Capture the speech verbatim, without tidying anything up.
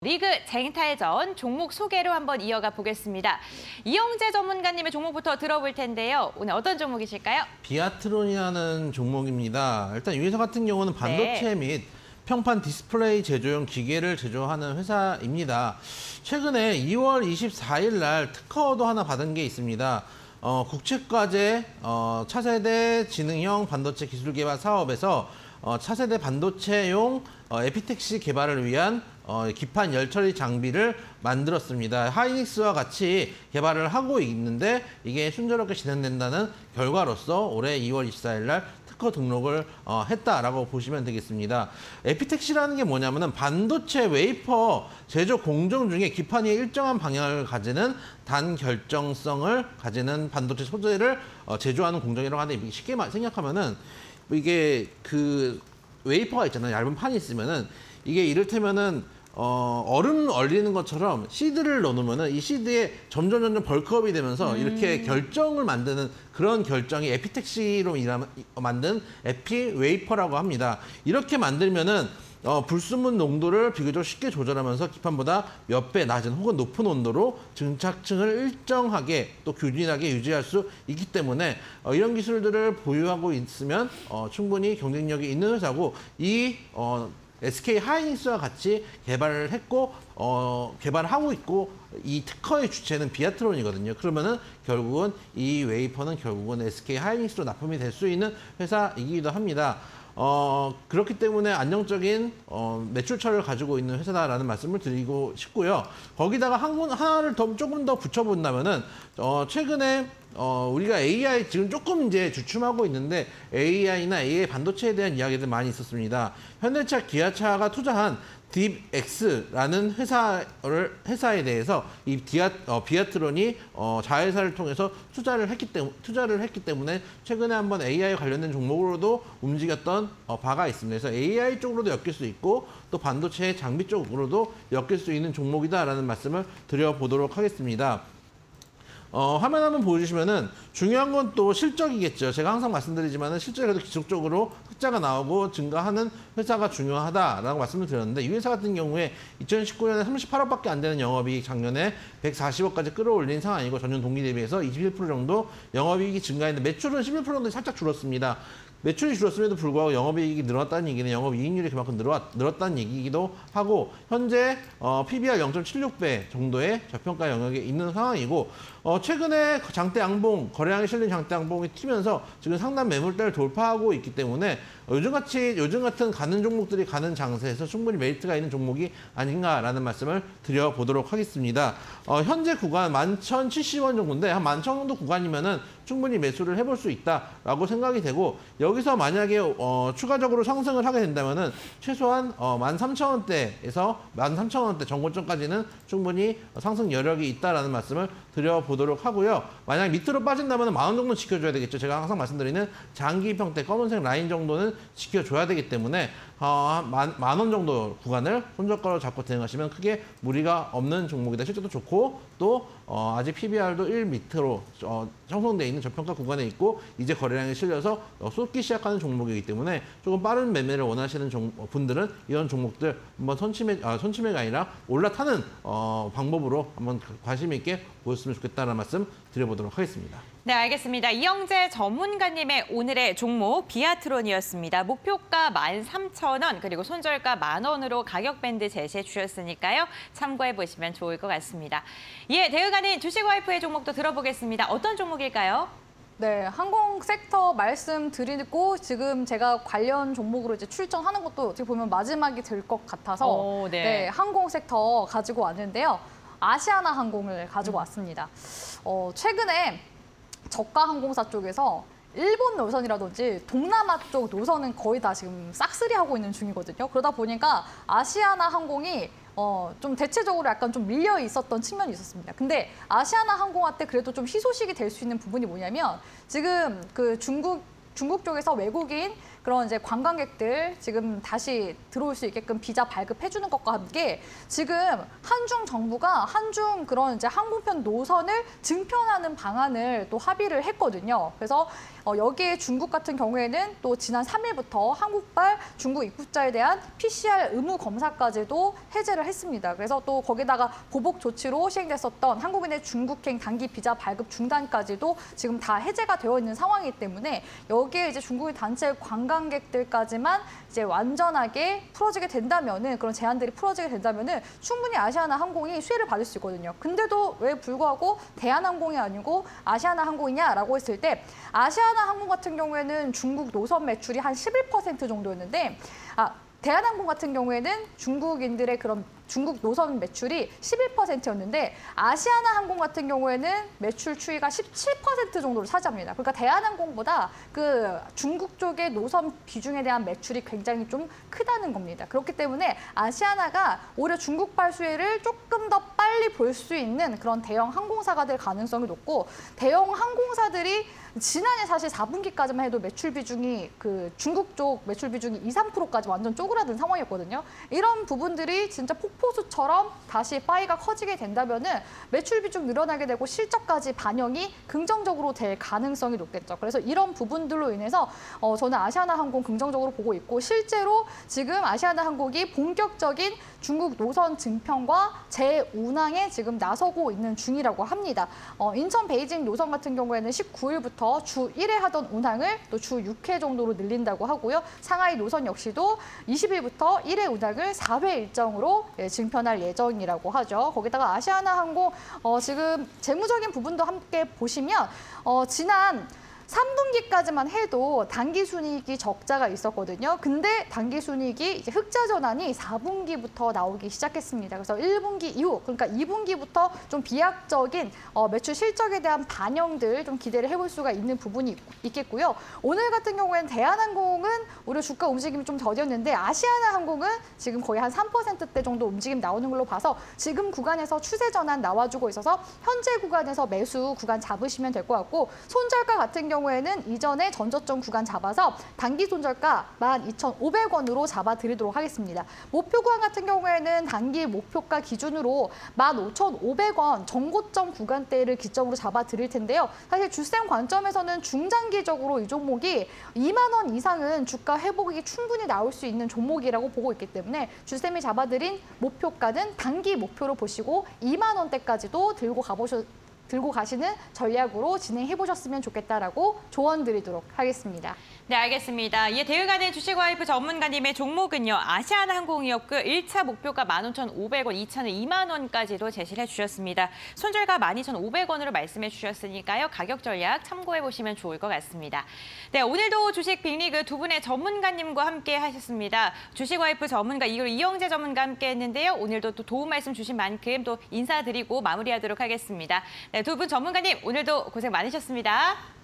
리그 쟁탈전 종목 소개로 한번 이어가 보겠습니다. 이영재 전문가님의 종목부터 들어볼 텐데요. 오늘 어떤 종목이실까요? 비아트론이라는 종목입니다. 일단 이 회사 같은 경우는 반도체 네. 및 평판 디스플레이 제조용 기계를 제조하는 회사입니다. 최근에 이월 이십사일 날 특허도 하나 받은 게 있습니다. 어, 국책과제 어, 차세대 지능형 반도체 기술 개발 사업에서 어, 차세대 반도체용 어, 에피텍시 개발을 위한 어, 기판 열처리 장비를 만들었습니다. 하이닉스와 같이 개발을 하고 있는데 이게 순조롭게 진행된다는 결과로서 올해 이월 이십사일 날 특허 등록을 어, 했다라고 보시면 되겠습니다. 에피텍시라는 게 뭐냐면은 반도체 웨이퍼 제조 공정 중에 기판이 일정한 방향을 가지는 단결정성을 가지는 반도체 소재를 어, 제조하는 공정이라고 하는데 쉽게 생각하면은 이게 그 웨이퍼가 있잖아요. 얇은 판이 있으면은 이게 이를테면은 어, 얼음 얼리는 것처럼 시드를 넣어놓으면은 이 시드에 점점 점점 벌크업이 되면서 음. 이렇게 결정을 만드는 그런 결정이 에피텍시로 일하, 만든 에피 웨이퍼라고 합니다. 이렇게 만들면은 어, 불순물 농도를 비교적 쉽게 조절하면서 기판보다 몇 배 낮은 혹은 높은 온도로 증착층을 일정하게 또 균일하게 유지할 수 있기 때문에 어, 이런 기술들을 보유하고 있으면 어, 충분히 경쟁력이 있는 회사고 이 어, 에스케이 하이닉스와 같이 개발을 했고 어, 개발하고 있고 이 특허의 주체는 비아트론이거든요. 그러면은 결국은 이 웨이퍼는 결국은 에스케이 하이닉스로 납품이 될 수 있는 회사이기도 합니다. 어, 그렇기 때문에 안정적인 어, 매출처를 가지고 있는 회사다라는 말씀을 드리고 싶고요. 거기다가 한, 하나를 더 조금 더 붙여본다면은 어, 최근에 어, 우리가 에이아이 지금 조금 이제 주춤하고 있는데 에이아이나 에이아이 반도체에 대한 이야기들 많이 있었습니다. 현대차, 기아차가 투자한 딥엑스라는 회사를 회사에 대해서 이 디아, 어, 비아트론이 어, 자회사를 통해서 투자를 했기 때문에 투자를 했기 때문에 최근에 한번 에이아이 관련된 종목으로도 움직였던 어, 바가 있습니다. 그래서 에이아이 쪽으로도 엮일 수 있고 또 반도체 장비 쪽으로도 엮일 수 있는 종목이다라는 말씀을 드려보도록 하겠습니다. 어, 화면 한번 보여주시면은 중요한 건 또 실적이겠죠. 제가 항상 말씀드리지만은 실적이 그래도 지속적으로 흑자가 나오고 증가하는 회사가 중요하다라고 말씀을 드렸는데 이 회사 같은 경우에 이천십구 년에 삼십팔억밖에 안 되는 영업이익 작년에 백사십억까지 끌어올린 상황이고 전년 동기 대비해서 이십일 퍼센트 정도 영업이익이 증가했는데 매출은 십일 퍼센트 정도 살짝 줄었습니다. 매출이 줄었음에도 불구하고 영업이익이 늘었다는 얘기는 영업이익률이 그만큼 늘었, 늘었다는 얘기이기도 하고 현재 어, 피비알 영 점 칠육 배 정도의 저평가 영역에 있는 상황이고 어, 최근에 장대 양봉, 거래량이 실린 장대 양봉이 튀면서 지금 상단 매물대를 돌파하고 있기 때문에 어, 요즘같이 요즘 같은 가는 종목들이 가는 장세에서 충분히 메리트가 있는 종목이 아닌가라는 말씀을 드려보도록 하겠습니다. 어, 현재 구간 만 천칠십 원 정도인데 한 만 천 정도 구간이면은 충분히 매수를 해볼 수 있다라고 생각이 되고 여기서 만약에 어, 추가적으로 상승을 하게 된다면은 최소한 어, 만 삼천 원대에서 만 삼천 원대 정고점까지는 충분히 상승 여력이 있다라는 말씀을 드려보도록 하고요. 만약 밑으로 빠진다면 만 원 정도 지켜줘야 되겠죠. 제가 항상 말씀드리는 장기 평대 검은색 라인 정도는 지켜줘야 되기 때문에 어, 만, 만 원 정도 구간을 손절가로 잡고 대응하시면 크게 무리가 없는 종목이다. 실제도 좋고 또 어, 아직 피비알도 일 밑으로 어, 형성되어 있는 저평가 구간에 있고 이제 거래량이 실려서 어, 쏟기 시작하는 종목이기 때문에 조금 빠른 매매를 원하시는 종, 분들은 이런 종목들 한번 선침해, 아, 선침해가 아니라 올라타는 어, 방법으로 한번 관심 있게 보셨으면 좋겠다는 말씀 드려보도록 하겠습니다. 네, 알겠습니다. 이영재 전문가님의 오늘의 종목 비아트론이었습니다. 목표가 만 삼천 원 그리고 손절가 만 원으로 가격 밴드 제시해 주셨으니까요. 참고해 보시면 좋을 것 같습니다. 예, 대응하는 주식 와이프의 종목도 들어보겠습니다. 어떤 종목일까요? 네, 항공 섹터 말씀드리고 지금 제가 관련 종목으로 이제 출전하는 것도 지금 보면 마지막이 될 것 같아서 오, 네. 네, 항공 섹터 가지고 왔는데요. 아시아나 항공을 가지고 왔습니다. 어, 최근에 저가 항공사 쪽에서 일본 노선이라든지 동남아 쪽 노선은 거의 다 지금 싹쓸이하고 있는 중이거든요. 그러다 보니까 아시아나 항공이 어, 좀 대체적으로 약간 좀 밀려 있었던 측면이 있었습니다. 근데 아시아나 항공한테 그래도 좀 희소식이 될 수 있는 부분이 뭐냐면 지금 그 중국 중국 쪽에서 외국인 그런 이제 관광객들 지금 다시 들어올 수 있게끔 비자 발급해주는 것과 함께 지금 한중 정부가 한중 그런 이제 항공편 노선을 증편하는 방안을 또 합의를 했거든요. 그래서 어, 여기에 중국 같은 경우에는 또 지난 삼 일부터 한국발 중국 입국자에 대한 피씨알 의무 검사까지도 해제를 했습니다. 그래서 또 거기다가 보복 조치로 시행됐었던 한국인의 중국행 단기 비자 발급 중단까지도 지금 다 해제가 되어 있는 상황이기 때문에 여기에 이제 중국인 단체 관광객들까지만 이제 완전하게 풀어지게 된다면은 그런 제한들이 풀어지게 된다면은 충분히 아시아나 항공이 수혜를 받을 수 있거든요. 근데도 왜 불구하고 대한항공이 아니고 아시아나 항공이냐라고 했을 때 아시아나 항공 같은 경우에는 중국 노선 매출이 한 십일 퍼센트 정도였는데 아 대한항공 같은 경우에는 중국인들의 그런 중국 노선 매출이 십일 퍼센트였는데 아시아나 항공 같은 경우에는 매출 추이가 십칠 퍼센트 정도를 차지합니다. 그러니까 대한항공보다 그 중국 쪽의 노선 비중에 대한 매출이 굉장히 좀 크다는 겁니다. 그렇기 때문에 아시아나가 오히려 중국발 수혜를 조금 더 빨리 볼 수 있는 그런 대형 항공사가 될 가능성이 높고 대형 항공사들이 지난해 사실 사 분기까지만 해도 매출 비중이 그 중국 쪽 매출 비중이 이, 삼 퍼센트까지 완전 쪼그라든 상황이었거든요. 이런 부분들이 진짜 폭포수처럼 다시 파이가 커지게 된다면은 매출 비중 늘어나게 되고 실적까지 반영이 긍정적으로 될 가능성이 높겠죠. 그래서 이런 부분들로 인해서 어, 저는 아시아나 항공 긍정적으로 보고 있고 실제로 지금 아시아나 항공이 본격적인 중국 노선 증편과 재운항에 지금 나서고 있는 중이라고 합니다. 어, 인천 베이징 노선 같은 경우에는 십구 일부터 주 일 회 하던 운항을 또 주 육 회 정도로 늘린다고 하고요. 상하이 노선 역시도 이십 일부터 일 회 운항을 사 회 일정으로 예, 증편할 예정이라고 하죠. 거기다가 아시아나 항공 어, 지금 재무적인 부분도 함께 보시면 어, 지난 삼 분기까지만 해도 단기순이익이 적자가 있었거든요. 근데 단기순이익이 이제 흑자 전환이 사 분기부터 나오기 시작했습니다. 그래서 일 분기 이후, 그러니까 이 분기부터 좀 비약적인 어, 매출 실적에 대한 반영들 좀 기대를 해볼 수가 있는 부분이 있겠고요. 오늘 같은 경우에는 대한항공은 오히려 주가 움직임이 좀 더뎠는데 아시아나 항공은 지금 거의 한 삼 퍼센트대 정도 움직임 나오는 걸로 봐서 지금 구간에서 추세 전환 나와주고 있어서 현재 구간에서 매수 구간 잡으시면 될 것 같고 손절가 같은 경우 경우에는 이전에 전저점 구간 잡아서 단기 손절가 만 이천오백 원으로 잡아드리도록 하겠습니다. 목표 구간 같은 경우에는 단기 목표가 기준으로 만 오천오백 원 정고점 구간대를 기점으로 잡아드릴 텐데요. 사실 주쌤 관점에서는 중장기적으로 이 종목이 이만 원 이상은 주가 회복이 충분히 나올 수 있는 종목이라고 보고 있기 때문에 주쌤이 잡아드린 목표가는 단기 목표로 보시고 이만 원대까지도 들고 가보셔 들고 가시는 전략으로 진행해 보셨으면 좋겠다라고 조언 드리도록 하겠습니다. 네, 알겠습니다. 이에 대응하는 주식와이프 전문가님의 종목은요. 아시아나항공이었고 일 차 목표가 만 오천오백 원, 이 차는 이만 원까지도 제시를 해주셨습니다. 손절가 만 이천오백 원으로 말씀해 주셨으니까요. 가격 전략 참고해 보시면 좋을 것 같습니다. 네, 오늘도 주식 빅리그 두 분의 전문가님과 함께 하셨습니다. 주식와이프 전문가 이효 이영재 전문가 함께 했는데요. 오늘도 또 도움 말씀 주신 만큼 또 인사드리고 마무리하도록 하겠습니다. 네, 두 분 전문가님 오늘도 고생 많으셨습니다.